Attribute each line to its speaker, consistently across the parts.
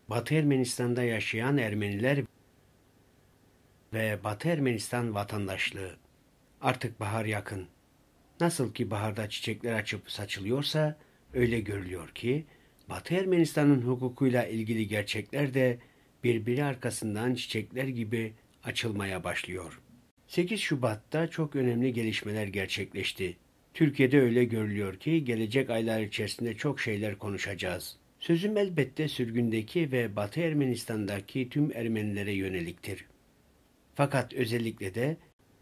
Speaker 1: Batı Ermenistan'da yaşayan Ermeniler ve Batı Ermenistan vatandaşlığı. Artık bahar yakın. Nasıl ki baharda çiçekler açıp saçılıyorsa, öyle görülüyor ki Batı Ermenistan'ın hukukuyla ilgili gerçekler de birbiri arkasından çiçekler gibi açılmaya başlıyor. 8 Şubat'ta çok önemli gelişmeler gerçekleşti. Türkiye'de öyle görülüyor ki gelecek aylar içerisinde çok şeyler konuşacağız. Sözüm elbette sürgündeki ve Batı Ermenistan'daki tüm Ermenilere yöneliktir. Fakat özellikle de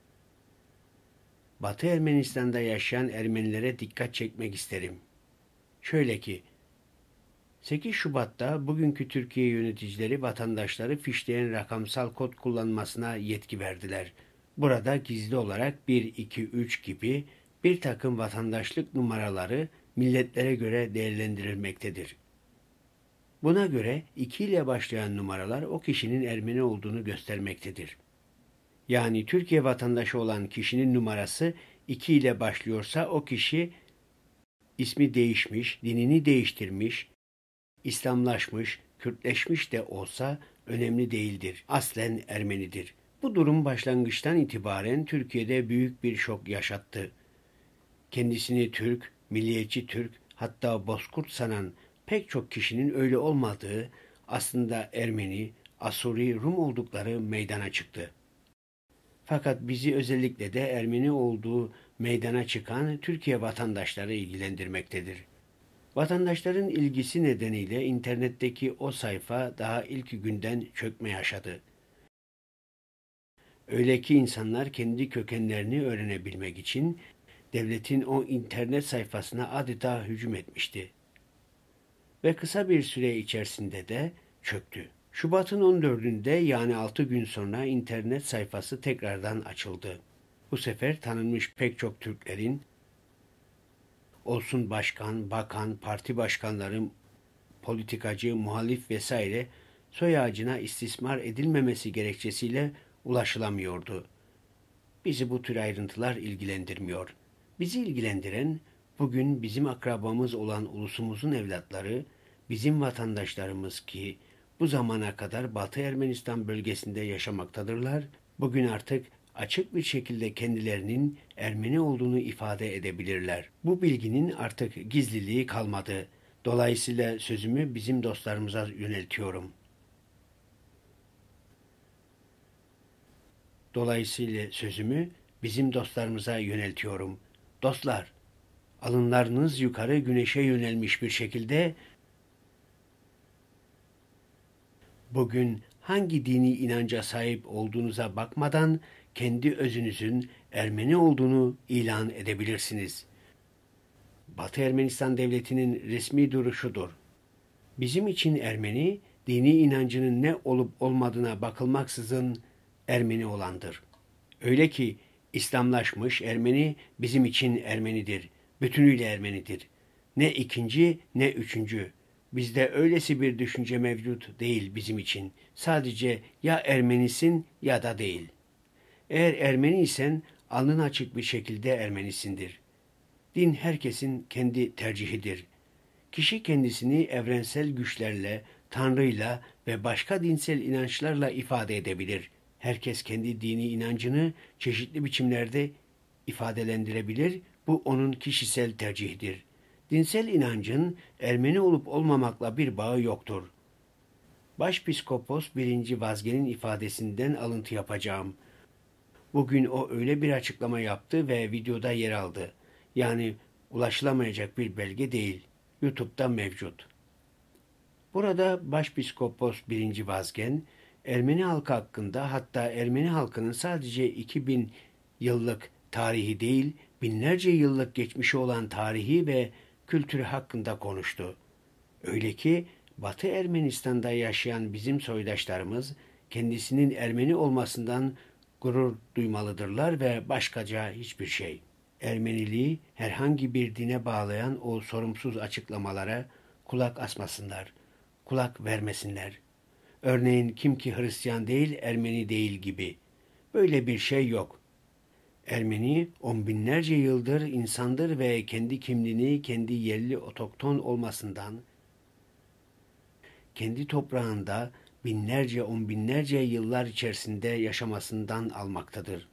Speaker 1: Batı Ermenistan'da yaşayan Ermenilere dikkat çekmek isterim. Şöyle ki, 8 Şubat'ta bugünkü Türkiye yöneticileri vatandaşları fişleyen rakamsal kod kullanmasına yetki verdiler. Burada gizli olarak 1, 2, 3 gibi bir takım vatandaşlık numaraları milletlere göre değerlendirilmektedir. Buna göre 2 ile başlayan numaralar o kişinin Ermeni olduğunu göstermektedir. Yani Türkiye vatandaşı olan kişinin numarası 2 ile başlıyorsa o kişi ismi değişmiş, dinini değiştirmiş, İslamlaşmış, Kürtleşmiş de olsa önemli değildir. Aslen Ermenidir. Bu durum başlangıçtan itibaren Türkiye'de büyük bir şok yaşattı. Kendisini Türk, milliyetçi Türk, hatta Bozkurt sanan pek çok kişinin öyle olmadığı, aslında Ermeni, Asuri, Rum oldukları meydana çıktı. Fakat bizi özellikle de Ermeni olduğu meydana çıkan Türkiye vatandaşları ilgilendirmektedir. Vatandaşların ilgisi nedeniyle internetteki o sayfa daha ilk günden çökme yaşadı. Öyle ki insanlar kendi kökenlerini öğrenebilmek için devletin o internet sayfasına adeta hücum etmişti. Ve kısa bir süre içerisinde de çöktü. Şubat'ın 14'ünde yani 6 gün sonra internet sayfası tekrardan açıldı. Bu sefer tanınmış pek çok Türklerin olsun başkan, bakan, parti başkanları, politikacı, muhalif vesaire soy ağacına istismar edilmemesi gerekçesiyle ulaşılamıyordu. Bizi bu tür ayrıntılar ilgilendirmiyor. Bizi ilgilendiren bugün bizim akrabamız olan ulusumuzun evlatları, bizim vatandaşlarımız ki bu zamana kadar Batı Ermenistan bölgesinde yaşamaktadırlar, bugün artık açık bir şekilde kendilerinin Ermeni olduğunu ifade edebilirler. Bu bilginin artık gizliliği kalmadı. Dolayısıyla sözümü bizim dostlarımıza yöneltiyorum. Dolayısıyla sözümü bizim dostlarımıza yöneltiyorum. Dostlar, alınlarınız yukarı güneşe yönelmiş bir şekilde bugün hangi dini inanca sahip olduğunuza bakmadan kendi özünüzün Ermeni olduğunu ilan edebilirsiniz. Batı Ermenistan Devleti'nin resmi duruşudur. Bizim için Ermeni, dini inancının ne olup olmadığına bakılmaksızın Ermeni olandır. Öyle ki İslamlaşmış Ermeni bizim için Ermenidir. Bütünüyle Ermenidir. Ne ikinci ne üçüncü. Bizde öylesi bir düşünce mevcut değil bizim için. Sadece ya Ermenisin ya da değil. Eğer Ermeni isen alnın açık bir şekilde Ermenisindir. Din herkesin kendi tercihidir. Kişi kendisini evrensel güçlerle, Tanrı'yla ve başka dinsel inançlarla ifade edebilir. Herkes kendi dini inancını çeşitli biçimlerde ifadelendirebilir. Bu onun kişisel tercihidir. Dinsel inancın Ermeni olup olmamakla bir bağı yoktur. Başpiskopos 1. Vazgen'in ifadesinden alıntı yapacağım. Bugün o öyle bir açıklama yaptı ve videoda yer aldı. Yani ulaşılamayacak bir belge değil. YouTube'da mevcut. Burada Başpiskopos 1. Vazgen, Ermeni halkı hakkında, hatta Ermeni halkının sadece 2000 yıllık tarihi değil, binlerce yıllık geçmişi olan tarihi ve kültürü hakkında konuştu. Öyle ki Batı Ermenistan'da yaşayan bizim soydaşlarımız kendisinin Ermeni olmasından gurur duymalıdırlar ve başkaca hiçbir şey. Ermeniliği herhangi bir dine bağlayan o sorumsuz açıklamalara kulak asmasınlar, kulak vermesinler. Örneğin kim ki Hristiyan değil, Ermeni değil gibi. Böyle bir şey yok. Ermeni on binlerce yıldır insandır ve kendi kimliğini kendi yerli otokton olmasından, kendi toprağında binlerce, on binlerce yıllar içerisinde yaşamasından almaktadır.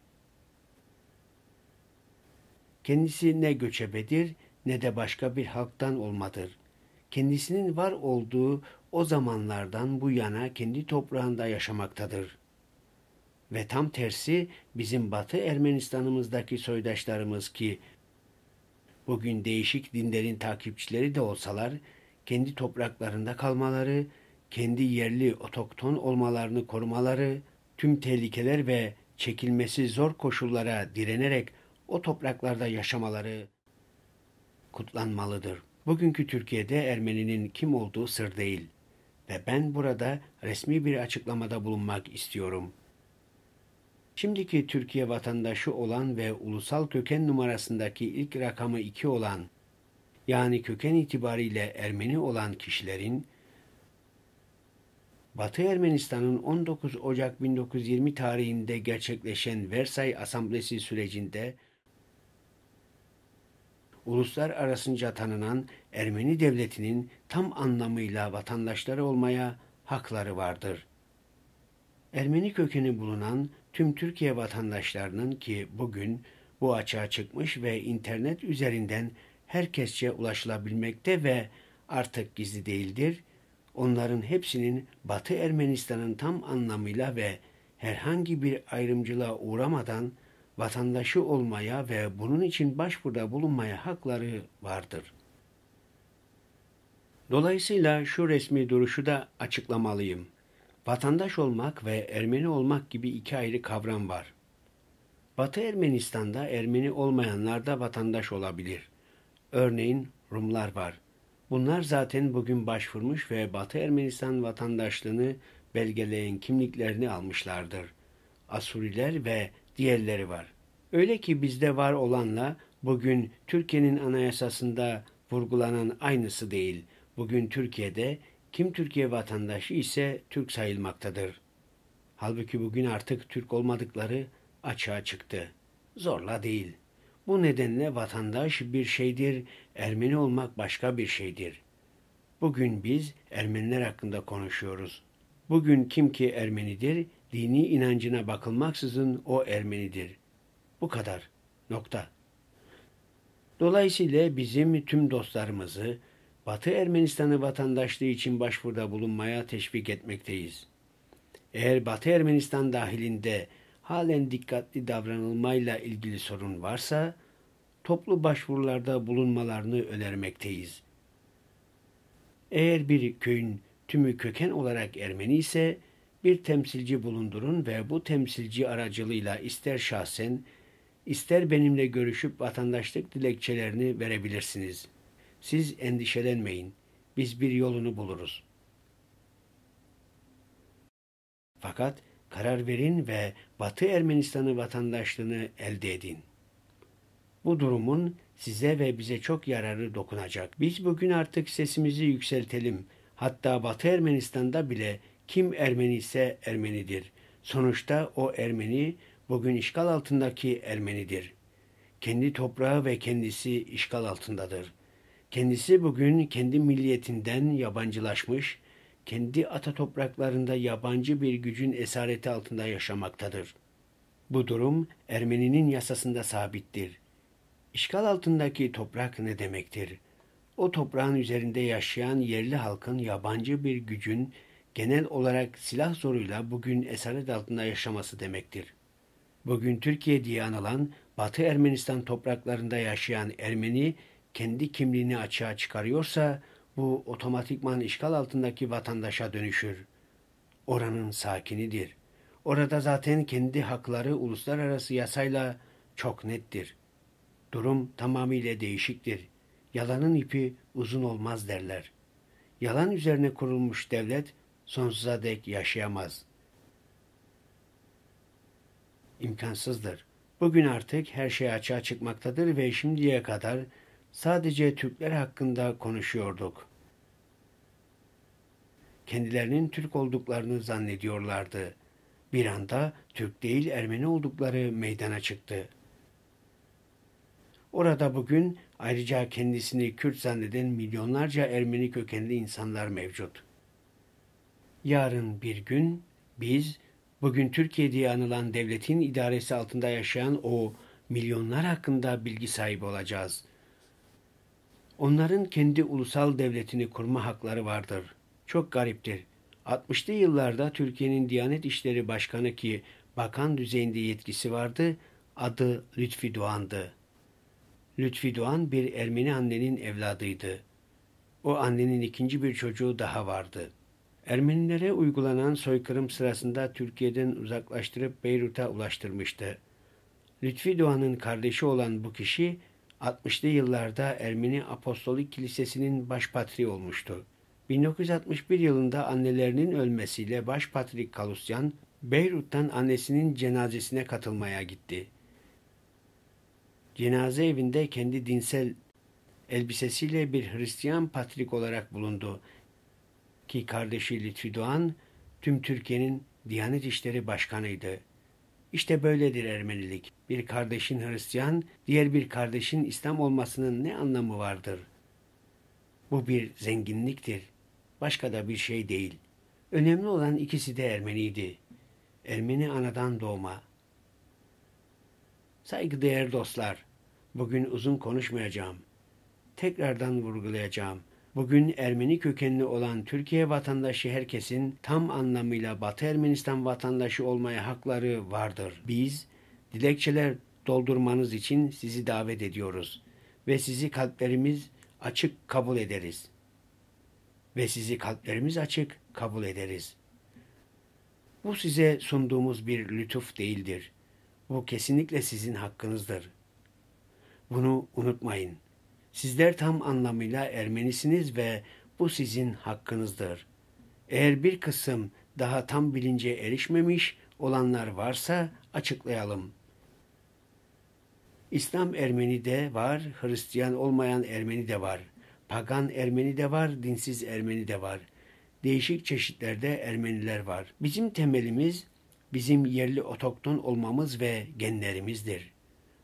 Speaker 1: Kendisi ne göçebedir ne de başka bir halktan olmadır. Kendisinin var olduğu o zamanlardan bu yana kendi toprağında yaşamaktadır. Ve tam tersi bizim Batı Ermenistan'ımızdaki soydaşlarımız ki bugün değişik dinlerin takipçileri de olsalar, kendi topraklarında kalmaları, kendi yerli otokton olmalarını korumaları, tüm tehlikeler ve çekilmesi zor koşullara direnerek o topraklarda yaşamaları kutlanmalıdır. Bugünkü Türkiye'de Ermeninin kim olduğu sır değil ve ben burada resmi bir açıklamada bulunmak istiyorum. Şimdiki Türkiye vatandaşı olan ve ulusal köken numarasındaki ilk rakamı 2 olan, yani köken itibariyle Ermeni olan kişilerin, Batı Ermenistan'ın 19 Ocak 1920 tarihinde gerçekleşen Versay Asamblesi sürecinde uluslararasınca tanınan Ermeni devletinin tam anlamıyla vatandaşları olmaya hakları vardır. Ermeni kökeni bulunan tüm Türkiye vatandaşlarının ki bugün bu açığa çıkmış ve internet üzerinden herkesçe ulaşılabilmekte ve artık gizli değildir, onların hepsinin Batı Ermenistan'ın tam anlamıyla ve herhangi bir ayrımcılığa uğramadan vatandaşı olmaya ve bunun için başvuruda bulunmaya hakları vardır. Dolayısıyla şu resmi duruşu da açıklamalıyım. Vatandaş olmak ve Ermeni olmak gibi iki ayrı kavram var. Batı Ermenistan'da Ermeni olmayanlar da vatandaş olabilir. Örneğin Rumlar var. Bunlar zaten bugün başvurmuş ve Batı Ermenistan vatandaşlığını belgeleyen kimliklerini almışlardır. Asuriler ve diğerleri var. Öyle ki bizde var olanla bugün Türkiye'nin anayasasında vurgulanan aynısı değil. Bugün Türkiye'de kim Türkiye vatandaşı ise Türk sayılmaktadır. Halbuki bugün artık Türk olmadıkları açığa çıktı. Zorla değil. Bu nedenle vatandaş bir şeydir, Ermeni olmak başka bir şeydir. Bugün biz Ermeniler hakkında konuşuyoruz. Bugün kim ki Ermenidir, dini inancına bakılmaksızın o Ermenidir. Bu kadar. Nokta. Dolayısıyla bizim tüm dostlarımızı Batı Ermenistan'ı vatandaşlığı için başvuruda bulunmaya teşvik etmekteyiz. Eğer Batı Ermenistan dahilinde halen dikkatli davranılmayla ilgili sorun varsa, toplu başvurularda bulunmalarını önermekteyiz. Eğer bir köyün tümü köken olarak Ermeni ise, bir temsilci bulundurun ve bu temsilci aracılığıyla ister şahsen, ister benimle görüşüp vatandaşlık dilekçelerini verebilirsiniz. Siz endişelenmeyin, biz bir yolunu buluruz. Fakat karar verin ve Batı Ermenistan'ı vatandaşlığını elde edin. Bu durumun size ve bize çok yararı dokunacak. Biz bugün artık sesimizi yükseltelim. Hatta Batı Ermenistan'da bile kim Ermeni ise Ermenidir. Sonuçta o Ermeni bugün işgal altındaki Ermenidir. Kendi toprağı ve kendisi işgal altındadır. Kendisi bugün kendi milliyetinden yabancılaşmış, kendi ata topraklarında yabancı bir gücün esareti altında yaşamaktadır. Bu durum Ermeninin yasasında sabittir. İşgal altındaki toprak ne demektir? O toprağın üzerinde yaşayan yerli halkın yabancı bir gücün genel olarak silah zoruyla bugün esaret altında yaşaması demektir. Bugün Türkiye diye anılan Batı Ermenistan topraklarında yaşayan Ermeni kendi kimliğini açığa çıkarıyorsa bu otomatikman işgal altındaki vatandaşa dönüşür. Oranın sakinidir. Orada zaten kendi hakları uluslararası yasayla çok nettir. Durum tamamıyla değişiktir. Yalanın ipi uzun olmaz derler. Yalan üzerine kurulmuş devlet sonsuza dek yaşayamaz. İmkansızdır. Bugün artık her şey açığa çıkmaktadır ve şimdiye kadar sadece Türkler hakkında konuşuyorduk. Kendilerinin Türk olduklarını zannediyorlardı. Bir anda Türk değil Ermeni oldukları meydana çıktı. Orada bugün ayrıca kendisini Kürt zanneden milyonlarca Ermeni kökenli insanlar mevcut. Yarın bir gün biz bugün Türkiye diye anılan devletin idaresi altında yaşayan o milyonlar hakkında bilgi sahibi olacağız. Onların kendi ulusal devletini kurma hakları vardır. Çok gariptir. 60'lı yıllarda Türkiye'nin Diyanet İşleri Başkanı ki bakan düzeyinde yetkisi vardı, adı Lütfi Doğan'dı. Lütfi Doğan bir Ermeni annenin evladıydı. O annenin ikinci bir çocuğu daha vardı. Ermenilere uygulanan soykırım sırasında Türkiye'den uzaklaştırıp Beyrut'a ulaştırmıştı. Lütfi Doğan'ın kardeşi olan bu kişi 60'lı yıllarda Ermeni Apostolik Kilisesi'nin başpatriği olmuştu. 1961 yılında annelerinin ölmesiyle Başpatrik Kalusyan, Beyrut'tan annesinin cenazesine katılmaya gitti. Cenaze evinde kendi dinsel elbisesiyle bir Hristiyan patrik olarak bulundu ki kardeşi Lütfi Doğan tüm Türkiye'nin Diyanet İşleri Başkanıydı. İşte böyledir Ermenilik. Bir kardeşin Hristiyan, diğer bir kardeşin İslam olmasının ne anlamı vardır? Bu bir zenginliktir. Başka da bir şey değil. Önemli olan ikisi de Ermeniydi. Ermeni anadan doğma. Saygıdeğer dostlar, bugün uzun konuşmayacağım. Tekrardan vurgulayacağım. Bugün Ermeni kökenli olan Türkiye vatandaşı herkesin tam anlamıyla Batı Ermenistan vatandaşı olmaya hakları vardır. Biz dilekçeler doldurmanız için sizi davet ediyoruz ve sizi kalplerimiz açık kabul ederiz. Bu size sunduğumuz bir lütuf değildir. Bu kesinlikle sizin hakkınızdır. Bunu unutmayın. Sizler tam anlamıyla Ermenisiniz ve bu sizin hakkınızdır. Eğer bir kısım daha tam bilince erişmemiş olanlar varsa açıklayalım. İslam Ermeni de var, Hristiyan olmayan Ermeni de var. Pagan Ermeni de var, dinsiz Ermeni de var. Değişik çeşitlerde Ermeniler var. Bizim temelimiz bizim yerli otokton olmamız ve genlerimizdir.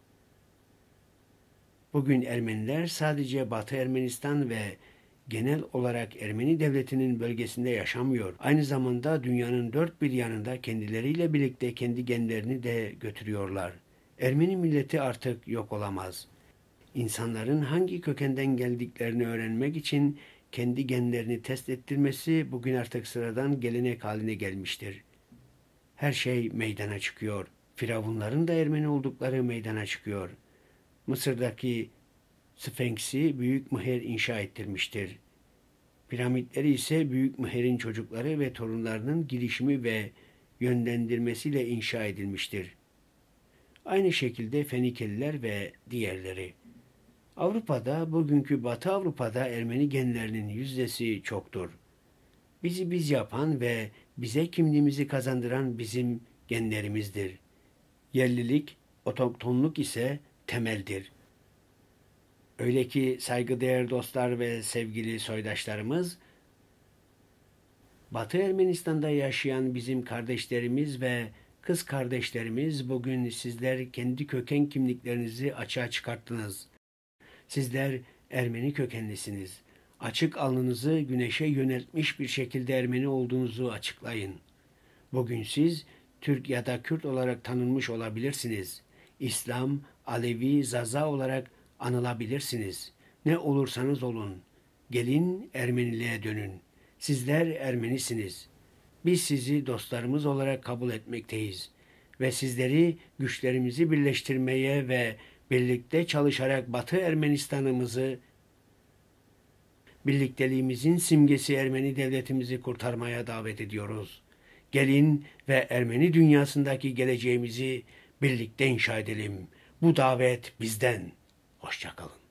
Speaker 1: Bugün Ermeniler sadece Batı Ermenistan ve genel olarak Ermeni devletinin bölgesinde yaşamıyor. Aynı zamanda dünyanın dört bir yanında kendileriyle birlikte kendi genlerini de götürüyorlar. Ermeni milleti artık yok olamaz. İnsanların hangi kökenden geldiklerini öğrenmek için kendi genlerini test ettirmesi bugün artık sıradan gelenek haline gelmiştir. Her şey meydana çıkıyor. Firavunların da Ermeni oldukları meydana çıkıyor. Mısır'daki Sfenks'i Büyük Mıher inşa ettirmiştir. Piramitleri ise Büyük Mıher'in çocukları ve torunlarının girişimi ve yönlendirmesiyle inşa edilmiştir. Aynı şekilde Fenikeliler ve diğerleri. Avrupa'da, bugünkü Batı Avrupa'da Ermeni genlerinin yüzdesi çoktur. Bizi biz yapan ve bize kimliğimizi kazandıran bizim genlerimizdir. Yerlilik, otoktonluk ise temeldir. Öyle ki saygıdeğer dostlar ve sevgili soydaşlarımız, Batı Ermenistan'da yaşayan bizim kardeşlerimiz ve kız kardeşlerimiz bugün sizler kendi köken kimliklerinizi açığa çıkarttınız. Sizler Ermeni kökenlisiniz. Açık alnınızı güneşe yöneltmiş bir şekilde Ermeni olduğunuzu açıklayın. Bugün siz Türk ya da Kürt olarak tanınmış olabilirsiniz. İslam, Alevi, Zaza olarak anılabilirsiniz. Ne olursanız olun. Gelin Ermeniliğe dönün. Sizler Ermenisiniz. Biz sizi dostlarımız olarak kabul etmekteyiz ve sizleri güçlerimizi birleştirmeye ve birlikte çalışarak Batı Ermenistan'ımızı, birlikteliğimizin simgesi Ermeni devletimizi kurtarmaya davet ediyoruz. Gelin ve Ermeni dünyasındaki geleceğimizi birlikte inşa edelim. Bu davet bizden. Hoşça kalın.